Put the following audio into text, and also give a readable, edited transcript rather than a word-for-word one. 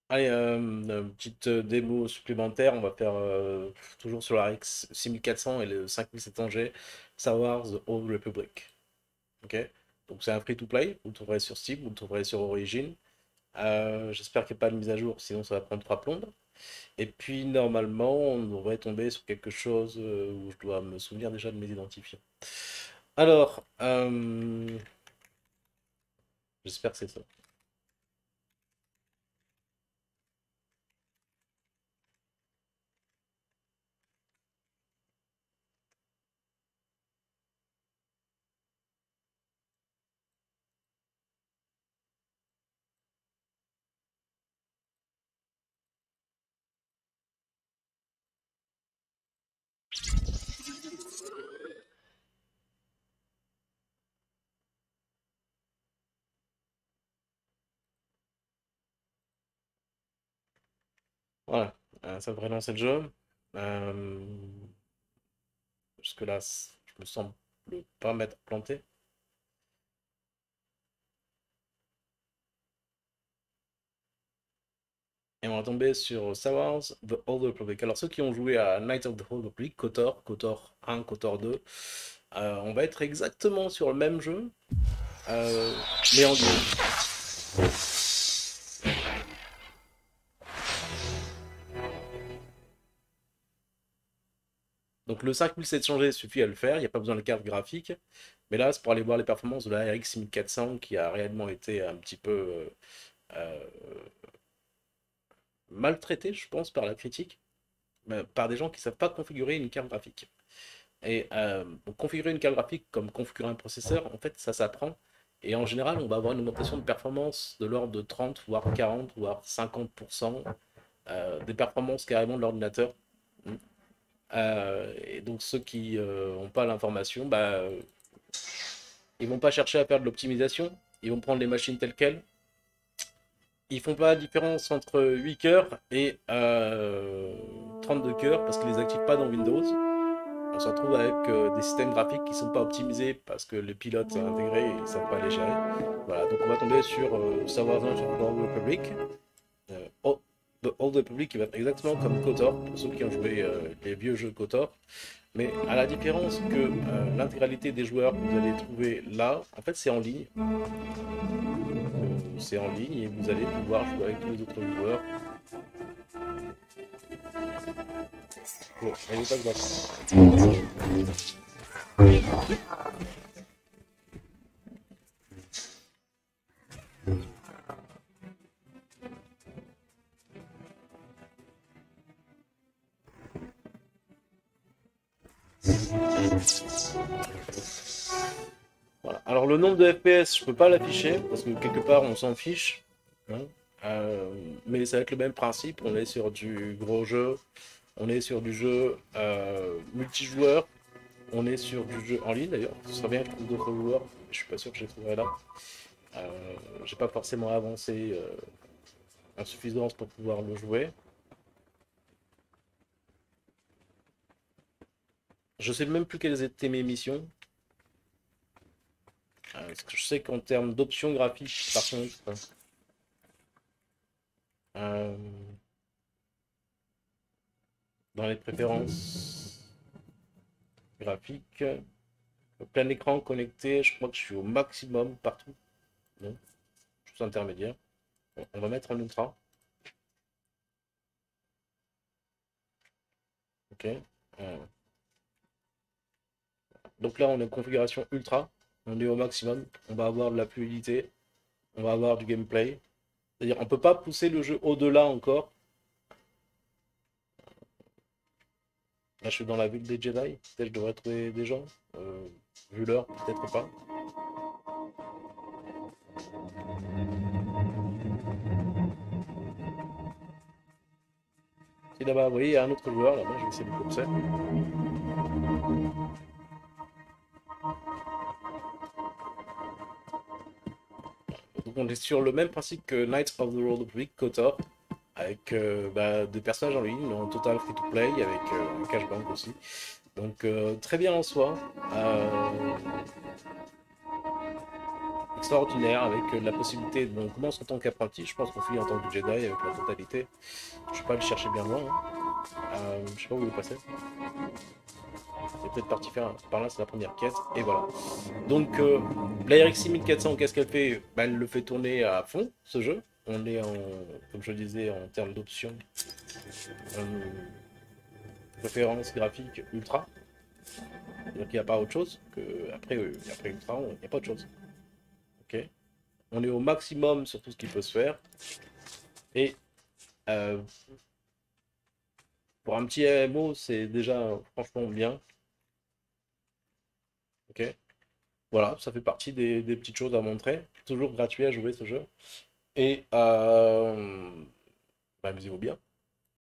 Allez, une petite démo supplémentaire. On va faire toujours sur la RX 6400 et le 5700G Star Wars The Old Republic. Ok? Donc c'est un free-to-play. Vous le trouverez sur Steam, vous le trouverez sur Origin. J'espère qu'il n'y a pas de mise à jour, sinon ça va prendre 3 plombes. Et puis normalement, on devrait tomber sur quelque chose où je dois me souvenir déjà de mes identifiants. Alors, j'espère que c'est ça. Voilà, ça devrait lancer le jeu. Euh, Jusque-là, je me semble pas m'être planté. Et on va tomber sur Star Wars The Old Republic. Alors, ceux qui ont joué à Knights of the Old Republic, KOTOR, KOTOR 1, KOTOR 2, on va être exactement sur le même jeu, mais en ligne. Donc, le 5700G suffit à le faire, il n'y a pas besoin de carte graphique. Mais là, c'est pour aller voir les performances de la RX 6400 qui a réellement été un petit peu euh, maltraitée, je pense, par la critique, par des gens qui ne savent pas configurer une carte graphique. Et pour configurer une carte graphique comme configurer un processeur, en fait, ça s'apprend. Et en général, on va avoir une augmentation de performance de l'ordre de 30, voire 40, voire 50% des performances carrément de l'ordinateur. Et donc ceux qui n'ont pas l'information, bah, ils vont pas chercher à faire de l'optimisation, ils vont prendre les machines telles quelles. Ils font pas la différence entre 8 cœurs et 32 cœurs parce qu'ils les activent pas dans Windows. On se retrouve avec des systèmes graphiques qui ne sont pas optimisés parce que les pilotes intégrés ils ne savent pas les gérer. Voilà, donc on va tomber sur Star Wars Knights of the Old Republic. The Old Republic qui va être exactement comme KOTOR, pour ceux qui ont joué les vieux jeux KOTOR. Mais à la différence que l'intégralité des joueurs que vous allez trouver là, en fait c'est en ligne. C'est en ligne et vous allez pouvoir jouer avec tous les autres joueurs. Bon, elle est pas grave. Voilà. Alors le nombre de FPS, je peux pas l'afficher parce que quelque part on s'en fiche, hein. Euh, mais ça va être le même principe. On est sur du gros jeu, on est sur du jeu multijoueur, on est sur du jeu en ligne d'ailleurs. Ce serait bien que je trouve d'autres joueurs. Je suis pas sûr que je les trouverai là. J'ai pas forcément avancé en suffisance pour pouvoir le jouer. Je sais même plus quelles étaient mes missions. Parce que je sais qu'en termes d'options graphiques, par contre, euh, dans les préférences graphiques, plein écran connecté, je crois que je suis au maximum partout. Non, juste intermédiaire. Bon, on va mettre en ultra. Ok. Euh, donc là, on est en configuration ultra. On est au maximum. On va avoir de la fluidité. On va avoir du gameplay. C'est-à-dire, on peut pas pousser le jeu au-delà encore. Là, je suis dans la ville des Jedi. Peut-être que je devrais trouver des gens. Euh, Vu l'heure, peut-être pas. Si là-bas, vous voyez, il y a un autre joueur là-bas. Je vais essayer de le courser. Donc, on est sur le même principe que Knights of the Old Republic, KOTOR, avec des personnages en ligne, en total free-to-play, avec un cashbank aussi. Donc très bien en soi. Euh, extraordinaire avec la possibilité. Donc, on commence en tant qu'apprenti. Je pense qu'on finit en tant que Jedi avec la totalité. Je vais pas le chercher bien loin. Je sais pas où il est passé. Il est peut-être parti faire par là, c'est la première quête. Et voilà. Donc, la RX 6400, qu'est-ce qu'elle fait? Bah, elle le fait tourner à fond, ce jeu. On est en, comme je disais, en termes d'options, préférence graphique ultra. Donc, il n'y a pas autre chose que après ultra, il n'y a pas autre chose. Ok. On est au maximum sur tout ce qui peut se faire. Et euh, pour un petit MMO, c'est déjà franchement bien. Ok. Voilà, ça fait partie des petites choses à montrer. Toujours gratuit à jouer ce jeu. Et bah, amusez-vous bien.